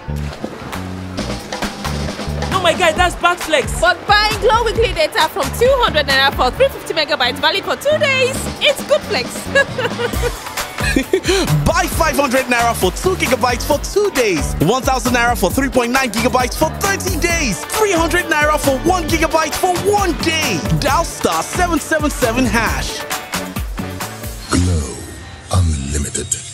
Oh my God, that's bad flex. But buying GLO weekly data from 200 naira for 350 megabytes valid for 2 days, it's good flex. Buy 500 naira for 2 gigabytes for 2 days. 1000 naira for 3.9 gigabytes for 30 days. 300 naira for 1 gigabyte for 1 day. Dial *777#. GLO Unlimited.